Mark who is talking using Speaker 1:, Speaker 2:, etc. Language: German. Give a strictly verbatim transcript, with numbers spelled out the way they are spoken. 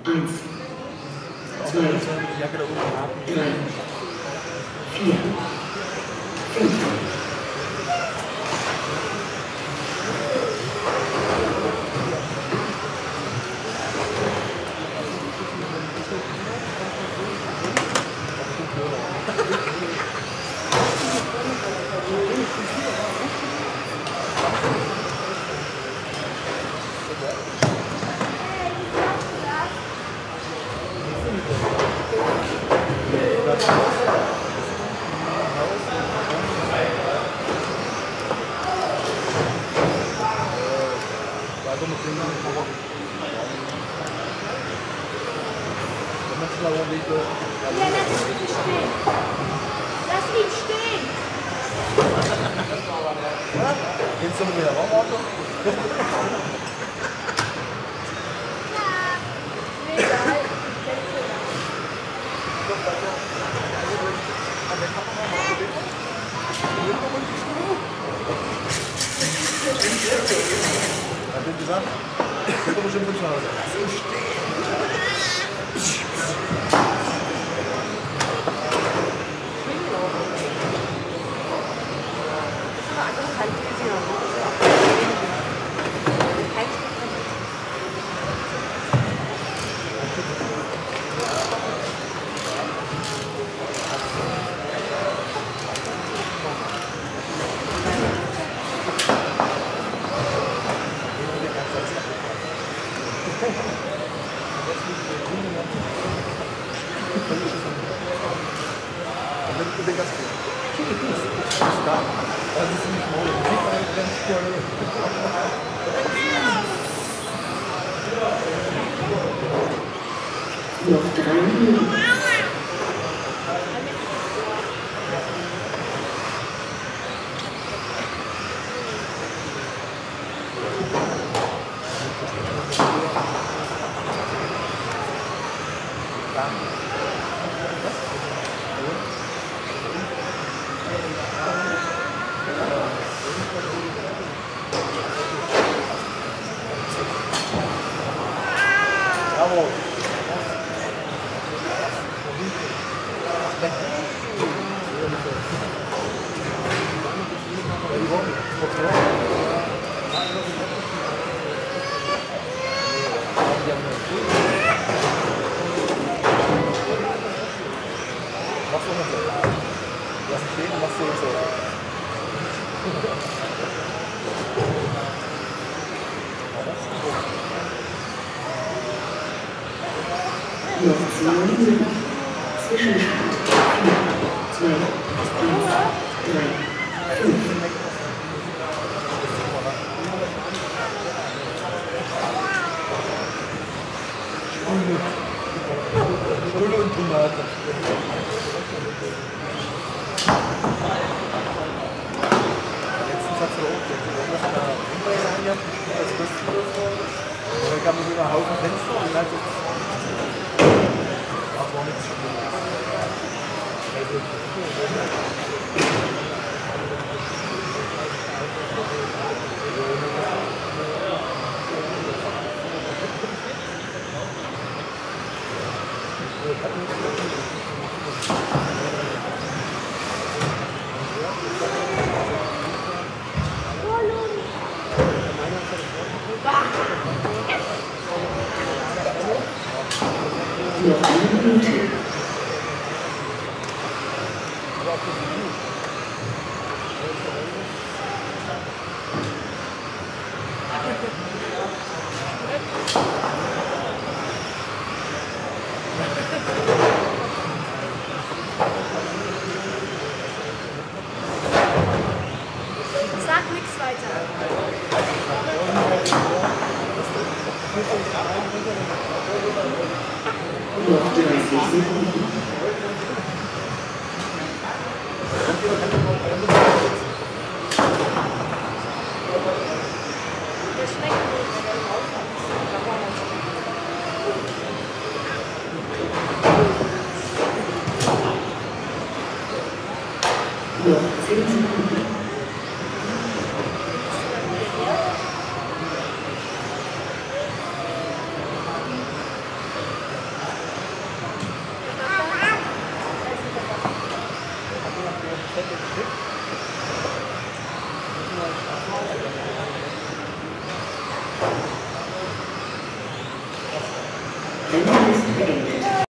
Speaker 1: eins, zwei, drei, vier, fünf.
Speaker 2: Ja, lass ihn bitte stehen. Lass ihn stehen.
Speaker 3: Kennst du mit der Raumauto?
Speaker 2: Ja, egal.
Speaker 3: Hat er gesagt? Ich komme bestimmt zu Hause. Lass ihn stehen.
Speaker 1: Noch drei Minuten.
Speaker 3: Bravo. Machst du noch so? Lass ihn stehen und machst du so.
Speaker 1: Noch zwei Minuten. Zwischenstand vier, zwei, eins, drei, fünf.
Speaker 3: Stulle und Tomate. Letztens hat sie da oben irgendwas an der Ringbeine angehabt, als kostenlos. Und dann kam so ein Haufen Fenster und dann hat sie. Ach, war nichts Schlimmes.
Speaker 1: Noch eine Minute.
Speaker 2: Sag nichts weiter.
Speaker 1: Noch dreißig Sekunden.
Speaker 2: Der schmeckt nicht.
Speaker 1: Noch zehn Sekunden. Ende ist beendet.